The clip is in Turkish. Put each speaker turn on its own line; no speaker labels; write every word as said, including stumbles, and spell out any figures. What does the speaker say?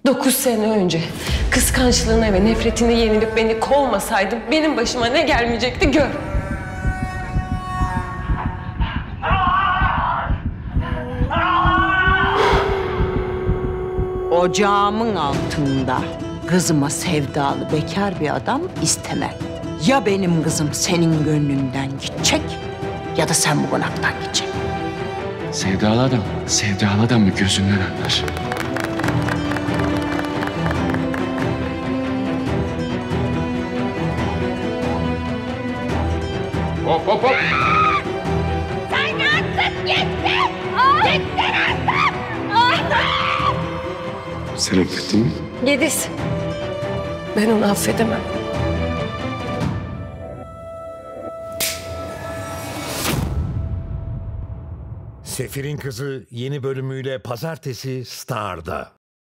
Dokuz sene önce kıskançlığına ve nefretine yenilip beni kovmasaydın benim başıma ne gelmeyecekti gör.
Ocağımın altında kızıma sevdalı bekar bir adam istemem. Ya benim kızım senin gönlünden gidecek ya da sen bu konaktan gideceksin.
Sevdalı adam, sevdalı adam mı gözünden anlar? Hop hop hop!
Sen artık gittin! Gittin artık!
Sen affettin mi?
Yediz. Ben onu affedemem.
Sefir'in Kızı yeni bölümüyle pazartesi Star'da.